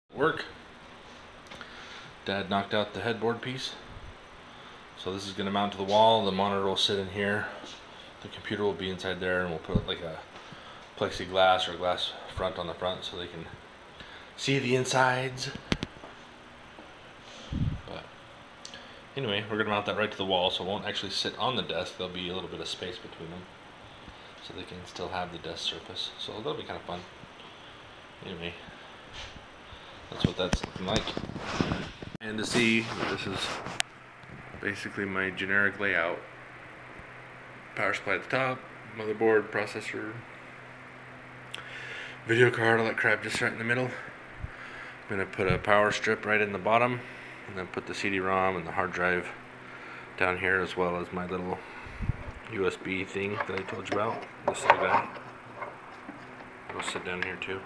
Work. Dad knocked out the headboard piece. So this is going to mount to the wall. The monitor will sit in here. The computer will be inside there, and we'll put like a plexiglass or glass front on the front so they can see the insides. But anyway, we're going to mount that right to the wall, so it won't actually sit on the desk. There'll be a little bit of space between them so they can still have the desk surface. So that'll be kind of fun. Anyway, that's what that's looking like. And to see, this is basically my generic layout. Power supply at the top, motherboard, processor, video card, all that crap just right in the middle. I'm gonna put a power strip right in the bottom, and then put the CD-ROM and the hard drive down here, as well as my little USB thing that I told you about. This little guy. It'll sit down here too.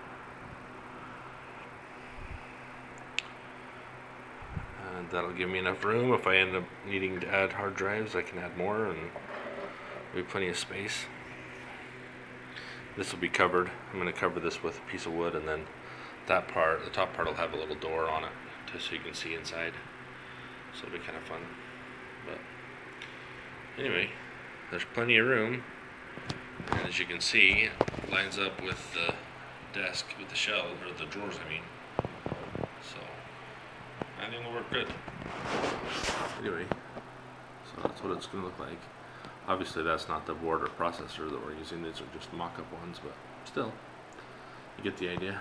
And that'll give me enough room. If I end up needing to add hard drives, I can add more, and there'll be plenty of space. This will be covered. I'm going to cover this with a piece of wood, and then that part, the top part, will have a little door on it, just so you can see inside. So it'll be kind of fun. But anyway, there's plenty of room, and as you can see, it lines up with the desk, with the shelves, or the drawers, I mean. So I think it'll work good. Anyway, so that's what it's going to look like. Obviously that's not the board or processor that we're using, these are just mock-up ones, but still, you get the idea.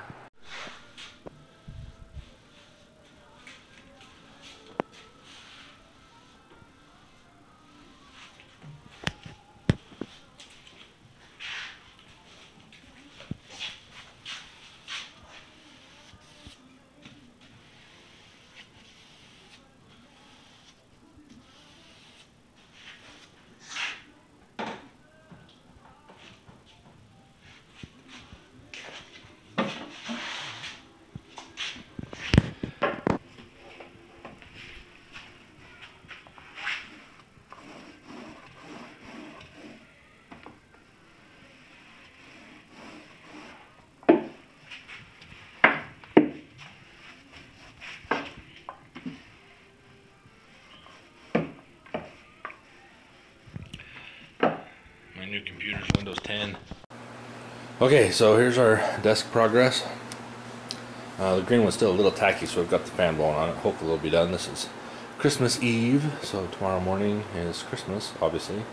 My new computer's Windows 10. Okay, so here's our desk progress. The green one's still a little tacky, so I've got the fan blowing on it. Hopefully it'll be done. This is Christmas Eve, so tomorrow morning is Christmas, obviously.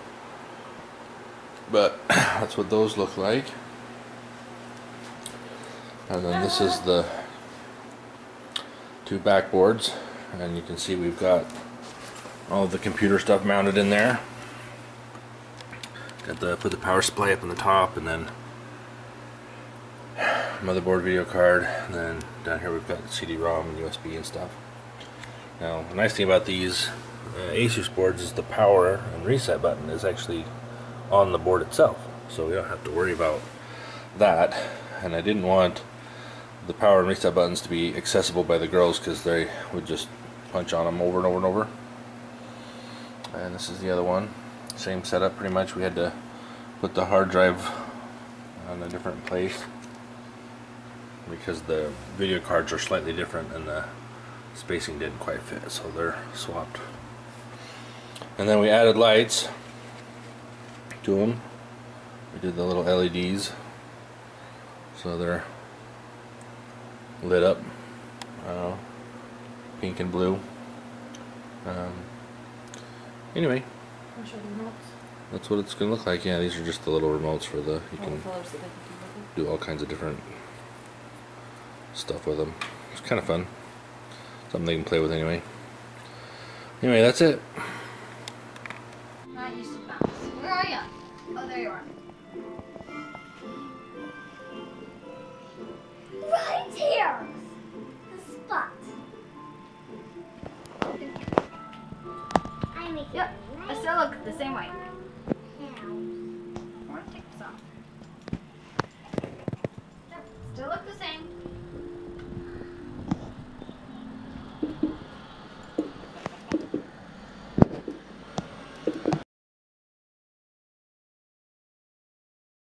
But that's what those look like. And then this is the two backboards, and you can see we've got all of the computer stuff mounted in there. Put the power supply up on the top, and then motherboard, video card, and then down here we've got the CD-ROM and USB and stuff. Now, the nice thing about these Asus boards is the power and reset button is actually on the board itself, so we don't have to worry about that. And I didn't want the power and reset buttons to be accessible by the girls, because they would just punch on them over and over and over. And this is the other one. Same setup pretty much. We had to put the hard drive on a different place because the video cards are slightly different and the spacing didn't quite fit, so they're swapped. And then we added lights to them. We did the little LEDs, so they're lit up pink and blue. Anyway, that's what it's gonna look like. Yeah, these are just the little remotes for the, you can do all kinds of different stuff with them. It's kind of fun. Something they can play with anyway. Anyway, that's it. Not used to bounce. Where are you? Oh, there you are. Right here. The spot. Yep. I still look the same way.